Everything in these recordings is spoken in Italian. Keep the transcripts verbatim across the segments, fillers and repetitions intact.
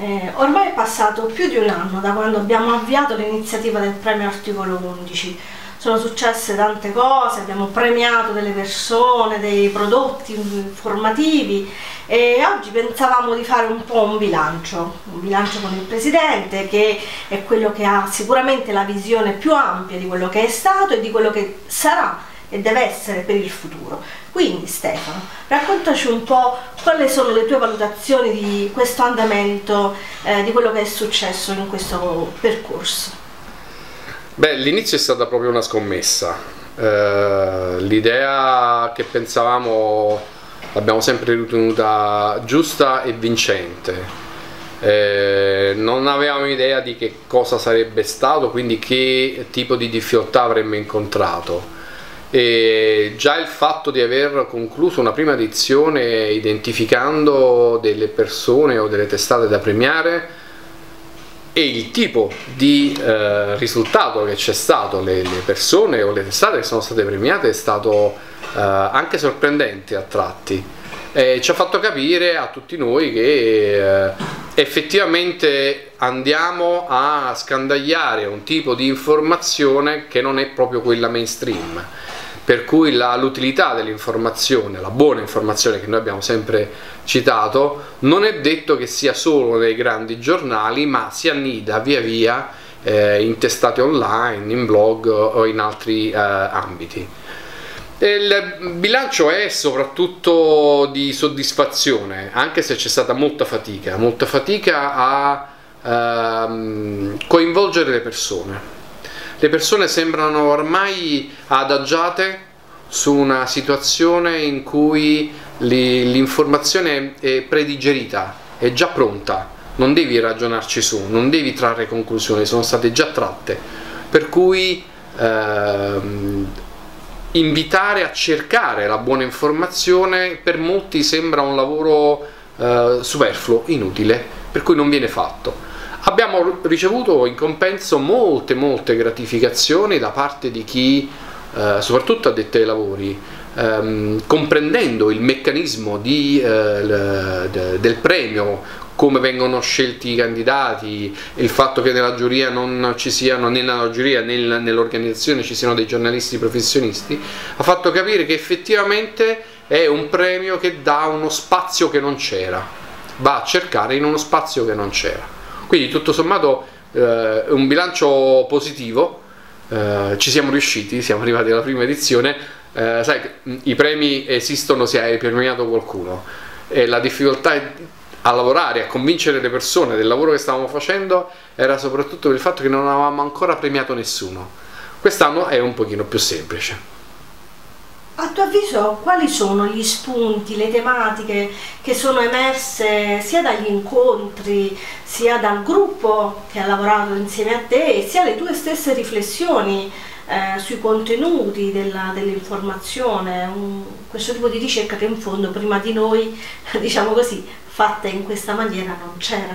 Eh, ormai è passato più di un anno da quando abbiamo avviato l'iniziativa del premio Articolo undici. Sono successe tante cose, abbiamo premiato delle persone, dei prodotti informativi e oggi pensavamo di fare un po' un bilancio, un bilancio con il Presidente, che è quello che ha sicuramente la visione più ampia di quello che è stato e di quello che sarà e deve essere per il futuro. Quindi Stefano, raccontaci un po' quali sono le tue valutazioni di questo andamento, eh, di quello che è successo in questo percorso. Beh, l'inizio è stata proprio una scommessa. Eh, l'idea che pensavamo l'abbiamo sempre ritenuta giusta e vincente. Eh, non avevamo idea di che cosa sarebbe stato, quindi che tipo di difficoltà avremmo incontrato. E già il fatto di aver concluso una prima edizione identificando delle persone o delle testate da premiare e il tipo di eh, risultato che c'è stato, le, le persone o le testate che sono state premiate, è stato eh, anche sorprendente a tratti. E ci ha fatto capire a tutti noi che eh, effettivamente andiamo a scandagliare un tipo di informazione che non è proprio quella mainstream. Per cui l'utilità dell'informazione, la buona informazione che noi abbiamo sempre citato, non è detto che sia solo nei grandi giornali, ma si annida via via eh, in testate online, in blog o in altri eh, ambiti. Il bilancio è soprattutto di soddisfazione, anche se c'è stata molta fatica, molta fatica a ehm, coinvolgere le persone. Le persone sembrano ormai adagiate su una situazione in cui l'informazione è predigerita, è già pronta, non devi ragionarci su, non devi trarre conclusioni, sono state già tratte. Per cui ehm, invitare a cercare la buona informazione per molti sembra un lavoro eh, superfluo, inutile, per cui non viene fatto. Abbiamo ricevuto in compenso molte molte gratificazioni da parte di chi, eh, soprattutto addetti ai lavori, ehm, comprendendo il meccanismo di, eh, del premio, come vengono scelti i candidati, il fatto che nella giuria non ci siano, né nella giuria né nell'organizzazione ci siano dei giornalisti professionisti, ha fatto capire che effettivamente è un premio che dà uno spazio che non c'era, va a cercare in uno spazio che non c'era. Quindi tutto sommato eh, un bilancio positivo, eh, ci siamo riusciti, siamo arrivati alla prima edizione, eh, sai, i premi esistono se hai premiato qualcuno e la difficoltà a lavorare, a convincere le persone del lavoro che stavamo facendo era soprattutto per il fatto che non avevamo ancora premiato nessuno. Quest'anno è un pochino più semplice. A tuo avviso, quali sono gli spunti, le tematiche che sono emerse sia dagli incontri, sia dal gruppo che ha lavorato insieme a te, sia le tue stesse riflessioni eh, sui contenuti dell'informazione, questo tipo di ricerca che in fondo prima di noi, diciamo così, fatta in questa maniera non c'era?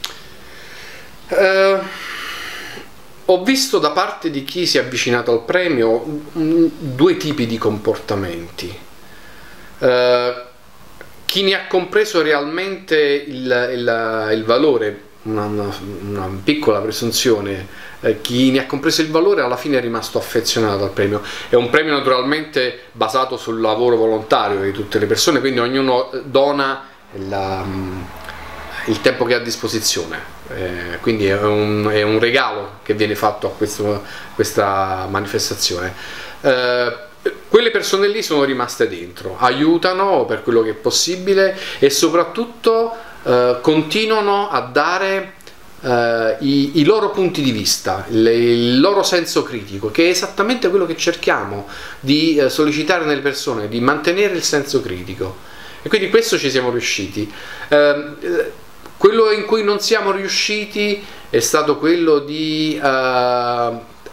Uh... Ho visto da parte di chi si è avvicinato al premio due tipi di comportamenti. Eh, chi ne ha compreso realmente il, il, il valore, una, una, una piccola presunzione, eh, chi ne ha compreso il valore alla fine è rimasto affezionato al premio. È un premio naturalmente basato sul lavoro volontario di tutte le persone, quindi ognuno dona la, il tempo che ha a disposizione. Eh, quindi è un, è un regalo che viene fatto a questo, questa manifestazione. Eh, quelle persone lì sono rimaste dentro, aiutano per quello che è possibile e soprattutto eh, continuano a dare eh, i, i loro punti di vista, le, il loro senso critico, che è esattamente quello che cerchiamo di eh, sollecitare nelle persone, di mantenere il senso critico, e quindi questo ci siamo riusciti. Eh, Quello in cui non siamo riusciti è stato quello di eh,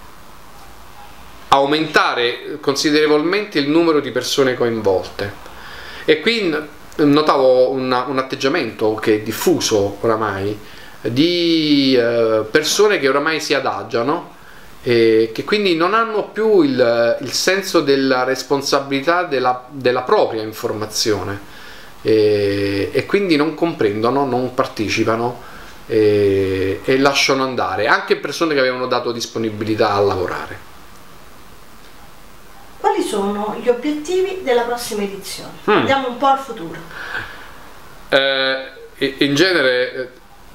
aumentare considerevolmente il numero di persone coinvolte, e qui notavo una, un atteggiamento che è diffuso oramai di eh, persone che oramai si adagiano e che quindi non hanno più il, il senso della responsabilità della, della propria informazione. E, e quindi non comprendono, non partecipano e, e lasciano andare anche persone che avevano dato disponibilità a lavorare. Quali sono gli obiettivi della prossima edizione? Mm. Andiamo un po' al futuro. Eh, in genere eh,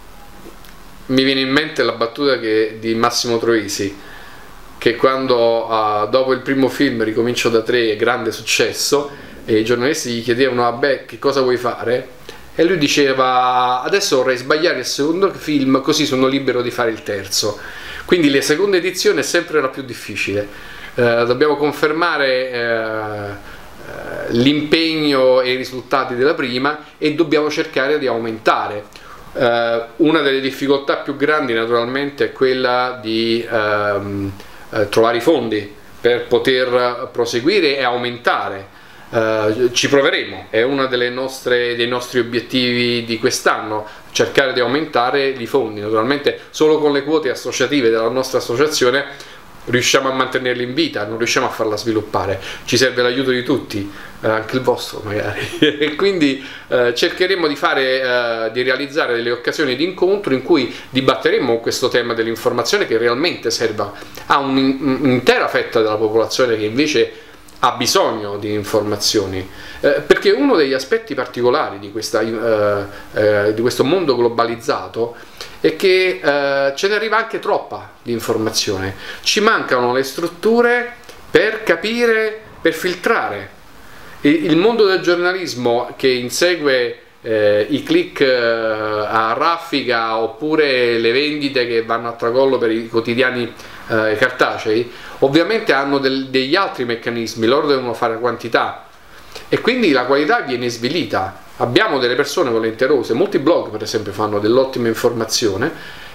mi viene in mente la battuta che, di Massimo Troisi, che quando uh, dopo il primo film Ricomincio da tre, grande successo, e i giornalisti gli chiedevano vabbè che cosa vuoi fare, e lui diceva adesso vorrei sbagliare il secondo film così sono libero di fare il terzo. Quindi la seconda edizione è sempre la più difficile. Uh, dobbiamo confermare uh, uh, l'impegno e i risultati della prima e dobbiamo cercare di aumentare. Uh, una delle difficoltà più grandi naturalmente è quella di uh, uh, trovare i fondi per poter proseguire e aumentare. Uh, ci proveremo, è uno delle nostre, dei nostri obiettivi di quest'anno, cercare di aumentare i fondi. Naturalmente solo con le quote associative della nostra associazione riusciamo a mantenerli in vita, non riusciamo a farla sviluppare, ci serve l'aiuto di tutti, eh, anche il vostro magari, e quindi eh, cercheremo di fare, eh, di realizzare delle occasioni di incontro in cui dibatteremo questo tema dell'informazione che realmente serve a un'intera fetta della popolazione che invece ha bisogno di informazioni, eh, perché uno degli aspetti particolari di, questa, eh, eh, di questo mondo globalizzato è che eh, ce ne arriva anche troppa di informazione, ci mancano le strutture per capire, per filtrare. Il, il mondo del giornalismo che insegue eh, i click eh, a raffica oppure le vendite che vanno a tracollo per i quotidiani eh, cartacei, ovviamente hanno del, degli altri meccanismi, loro devono fare quantità e quindi la qualità viene svilita. Abbiamo delle persone volenterose, molti blog per esempio fanno dell'ottima informazione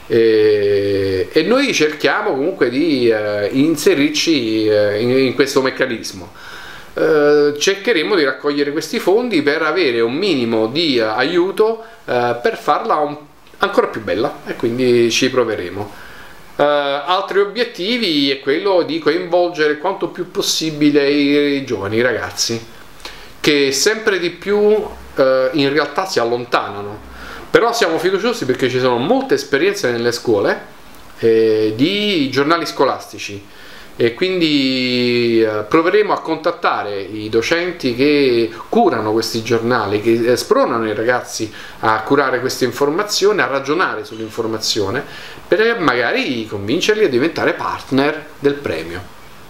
e, e noi cerchiamo comunque di eh, inserirci eh, in, in questo meccanismo. Eh, cercheremo di raccogliere questi fondi per avere un minimo di eh, aiuto eh, per farla un, ancora più bella e quindi ci proveremo. Eh, altri obiettivi è quello di coinvolgere quanto più possibile i, i giovani, i ragazzi, che sempre di più eh, in realtà si allontanano, però siamo fiduciosi perché ci sono molte esperienze nelle scuole eh, di giornali scolastici e quindi eh, proveremo a contattare i docenti che curano questi giornali, che eh, spronano i ragazzi a curare questa informazione, a ragionare sull'informazione per magari convincerli a diventare partner del premio.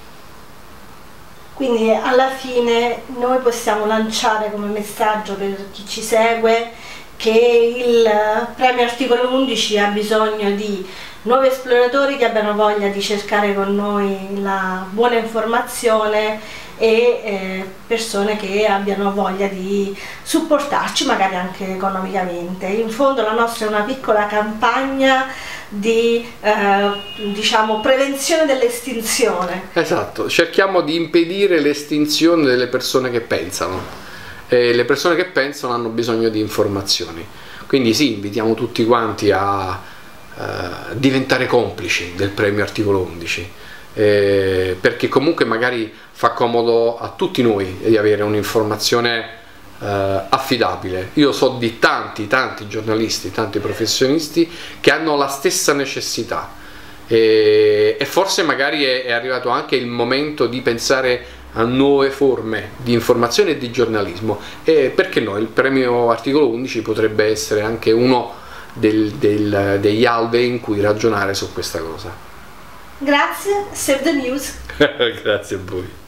Quindi alla fine noi possiamo lanciare come messaggio per chi ci segue che il premio Articolo undici ha bisogno di nuovi esploratori che abbiano voglia di cercare con noi la buona informazione e eh, persone che abbiano voglia di supportarci magari anche economicamente. In fondo la nostra è una piccola campagna di eh, diciamo prevenzione dell'estinzione. Esatto, cerchiamo di impedire l'estinzione delle persone che pensano e le persone che pensano hanno bisogno di informazioni, quindi sì, invitiamo tutti quanti a eh, diventare complici del premio Articolo undici eh, perché comunque magari fa comodo a tutti noi di avere un'informazione eh, affidabile. Io so di tanti tanti giornalisti, tanti professionisti che hanno la stessa necessità e, e forse magari è, è arrivato anche il momento di pensare a nuove forme di informazione e di giornalismo e perché no, il premio Articolo undici potrebbe essere anche uno del, del, degli alvei in cui ragionare su questa cosa. Grazie, Save the News. Grazie a voi.